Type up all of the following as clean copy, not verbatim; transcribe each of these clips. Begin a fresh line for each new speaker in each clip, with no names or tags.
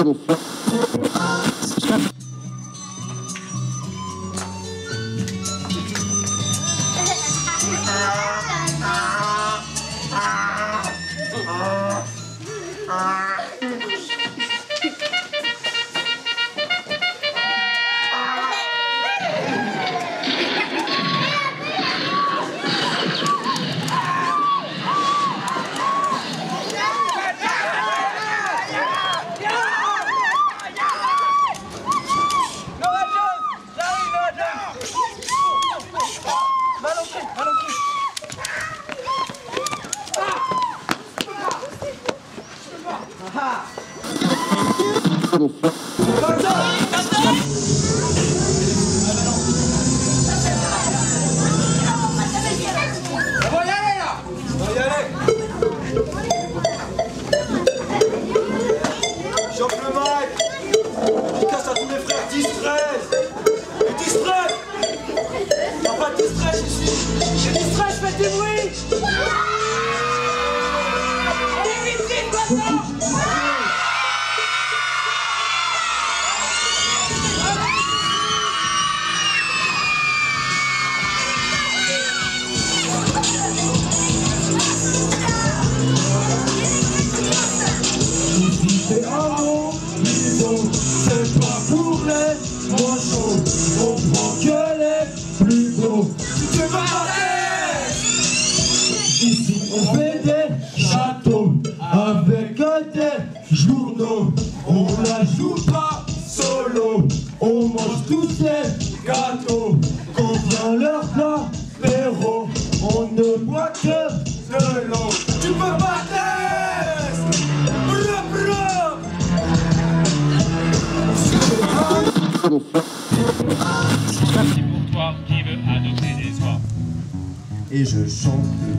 Et je chante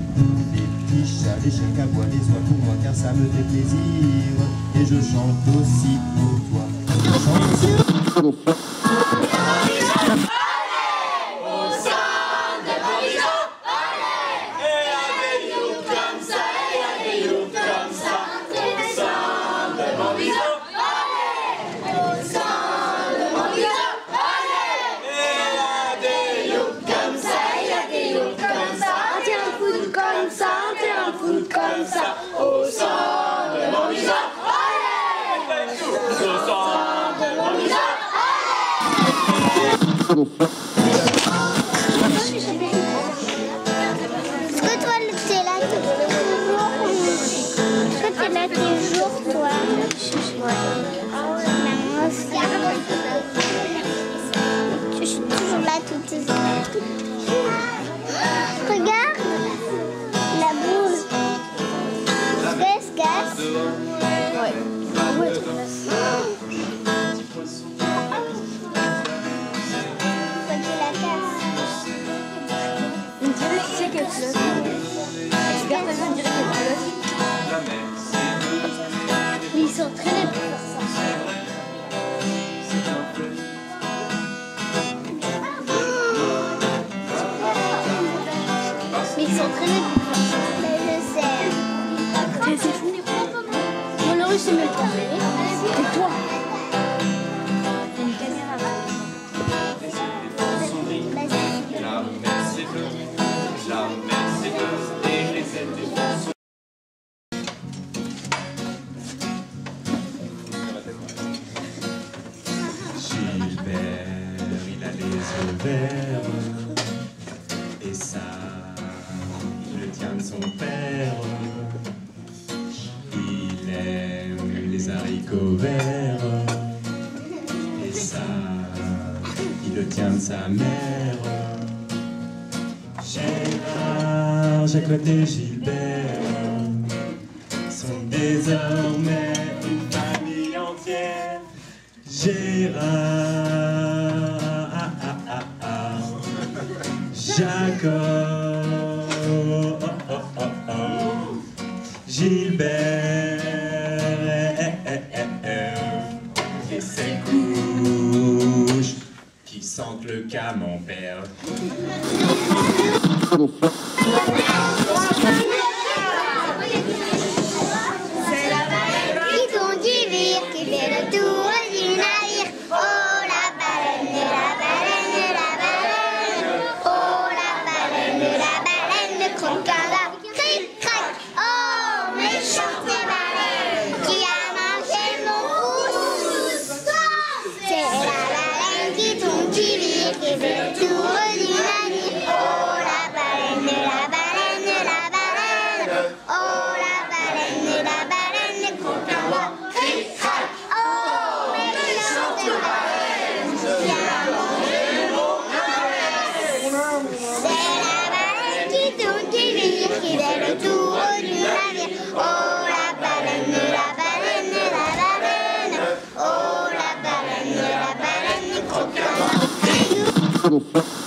les petits chats, les chiens qu'aboient les oies pour moi car ça me fait plaisir. Et je chante aussi pour toi. Je chante aussi.
Est-ce que toi, t'es là toujours, toi? Ouais. Moi aussi. Je suis toujours là toutes les heures. Regarde la boule. Elle se casse. Ouais.
Mais ils sont très laids pour faire ça. Mais ils sont très laids pour faire ça.
Mais je sais.
C'est fou. Moi, le russe, c'est mieux carré. Et toi? T'as une caméra là.
Gilbert, il a les yeux verts, et ça, il le tient de son père. Il aime les haricots verts, et ça, il le tient de sa mère. Gérard, Jacques et Gilbert sont désormais une famille entière. Gérard, Jacob, Gilbert et ses couches qui sentent le camembert.
Ils ont du vire qui fait le tour. le tour du navire. Oh la baleine, la baleine, la baleine. Oh la baleine, croque un caillou.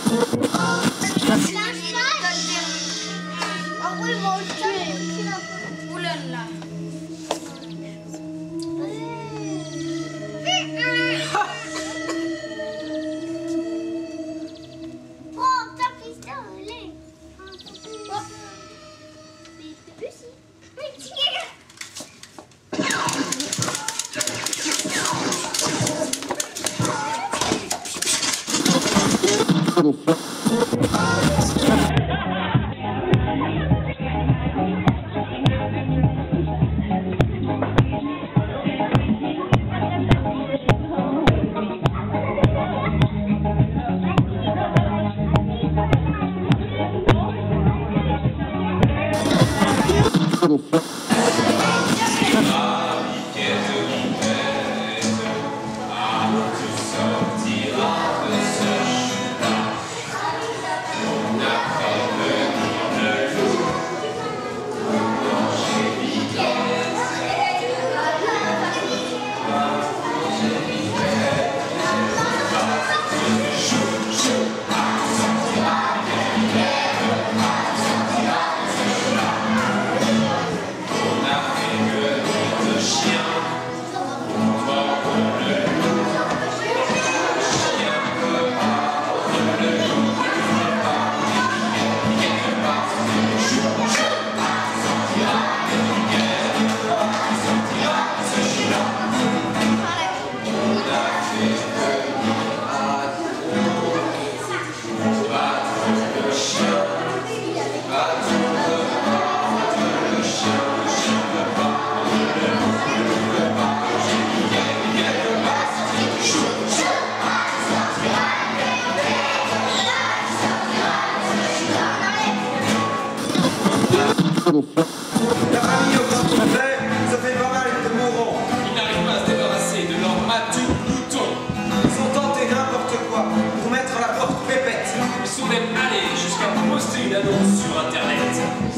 La famille au grand complet, ça fait pas mal de mourants.
Ils n'arrivent pas à se débarrasser de leur matou bouton.
Ils ont tenté n'importe quoi pour mettre la porte pépette.
Ils sont même allés jusqu'à poster une annonce sur internet.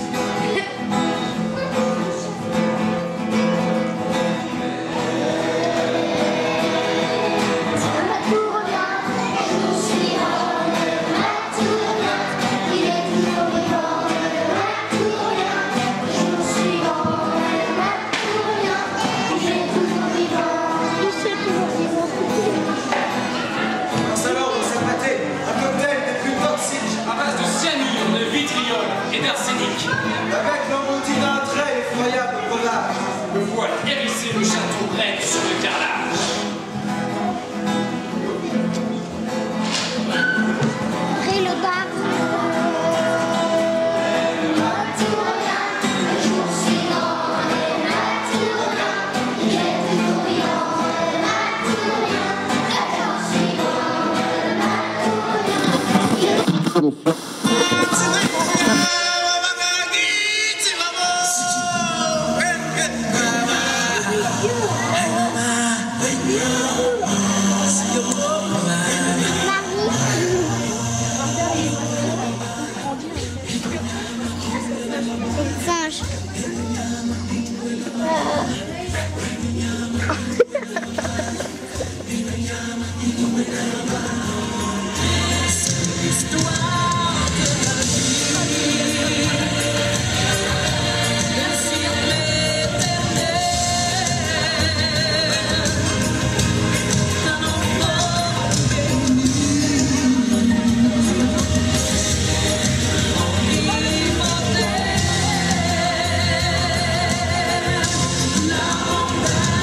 Et d'arsenic.
Avec l'embouti d'un trait effroyable collage.
Le voile hérissé, le château règne sur le carrelage.
Après le bar. Singe.
La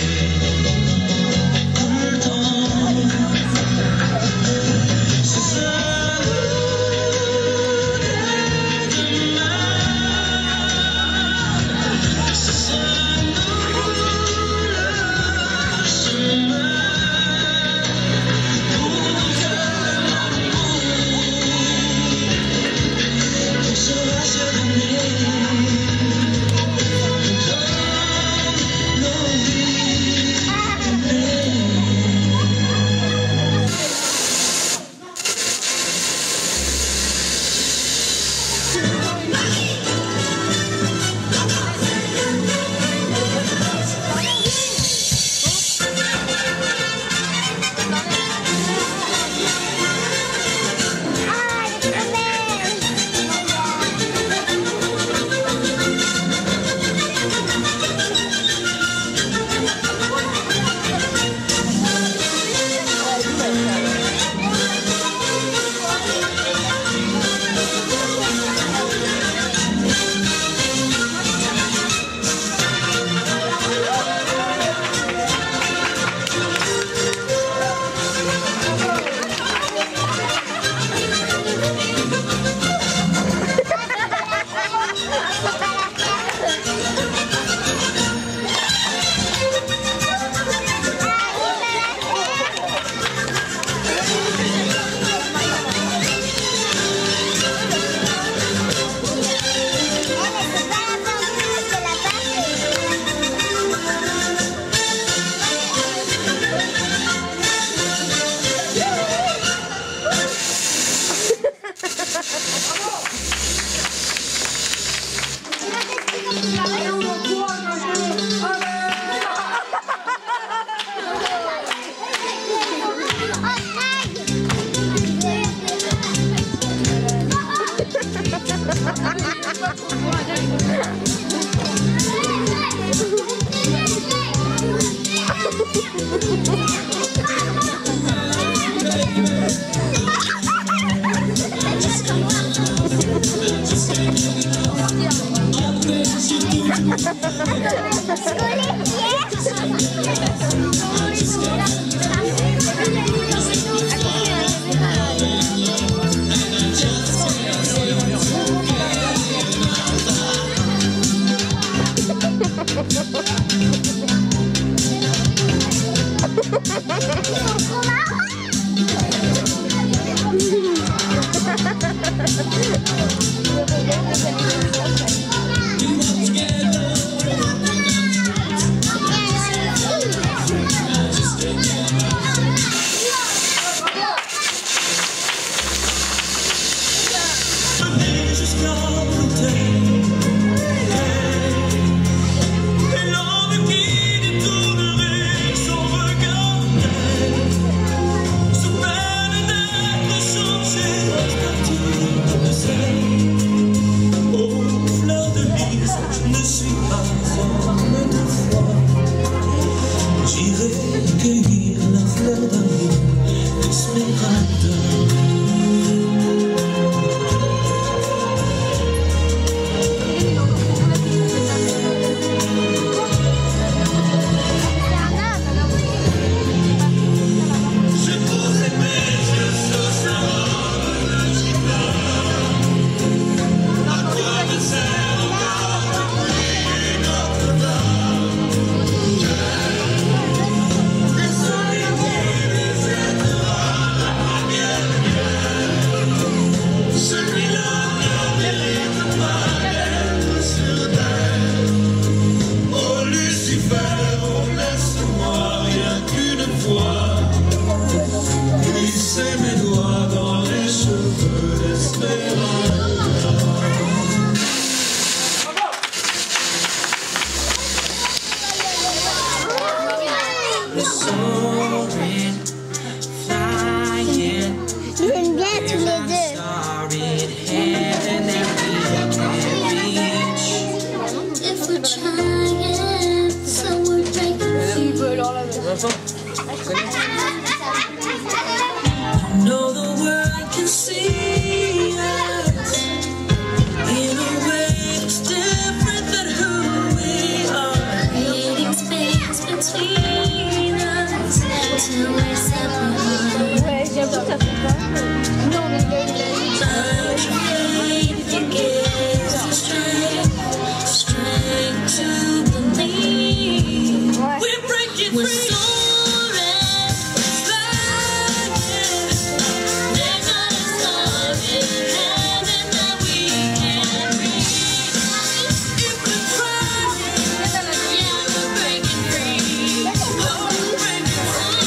J'aime bien tous les deux.
know the world can see us in a way that's different than who we are. Creating space between we're separate.
Ouais, j'avoue, ça fait pas. Non, mais
But your faith gives the strength to believe.
ouais.
We're breaking free. We're soaring, flying. There's not a star in heaven that we can't reach. If we cry, yeah, we're breaking free. Oh, we're breaking free.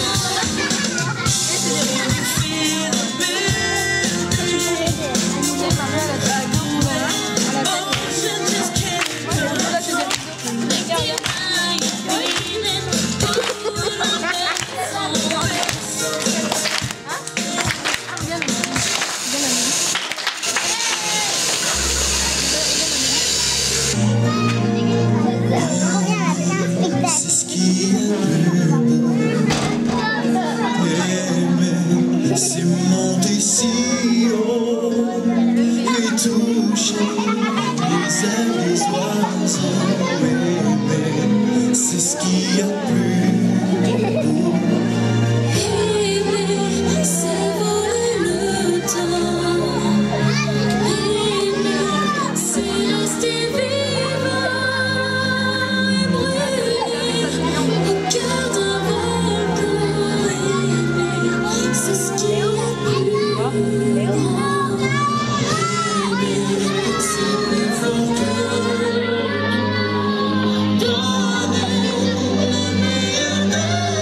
Feel the beat. Ocean just can't
C'est ce qui est plus beau. Aimer, c'est monter si haut et toucher les ailes des oiseaux. Aimer, c'est ce qui est plus beau.
Aimer, c'est voler le temps. Aimer, c'est rester vivant et brûler au cœur d'un volcan. Aimer, c'est ce qui est le plus grand. Aimer, c'est plus fort que donner le meilleur de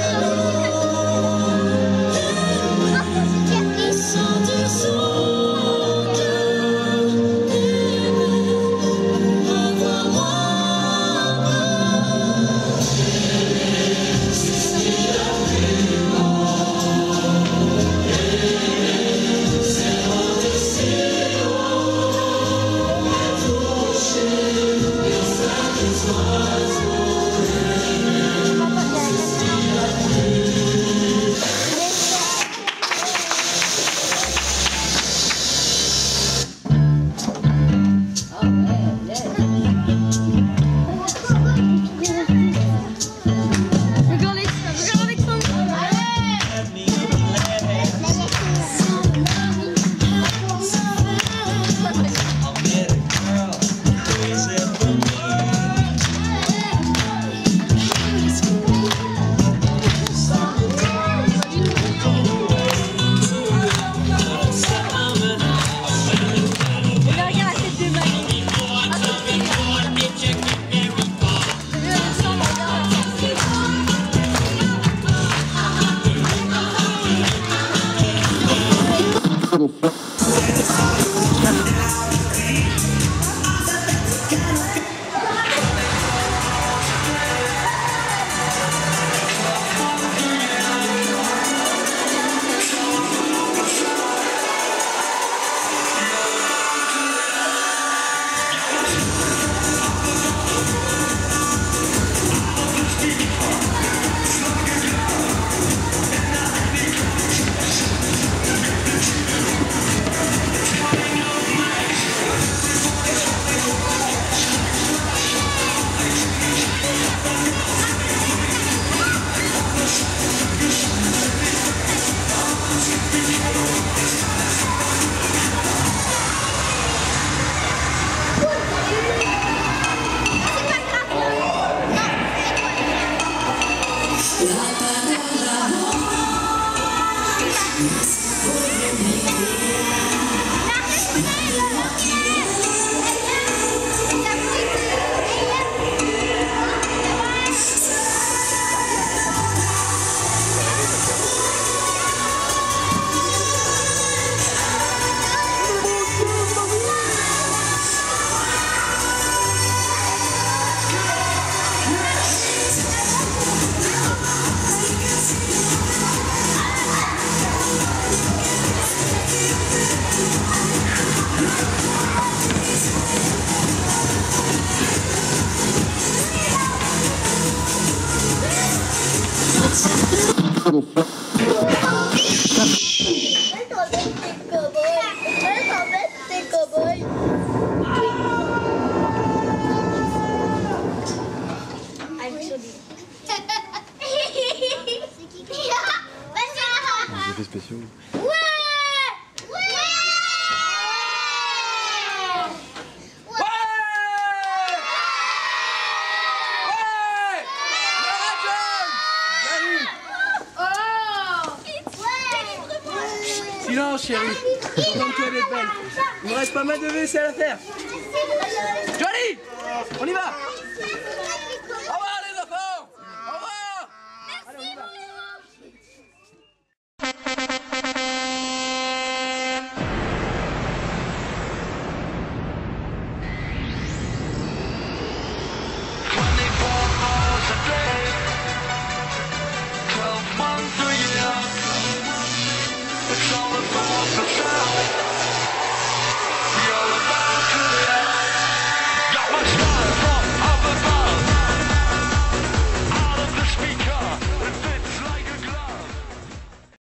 sentir son cœur. Avoir
C'est qui
effets spéciaux.
Silence, chérie. Contente-toi d'être belle. Il me reste pas mal de vaisselle à faire. Johnny, on y va.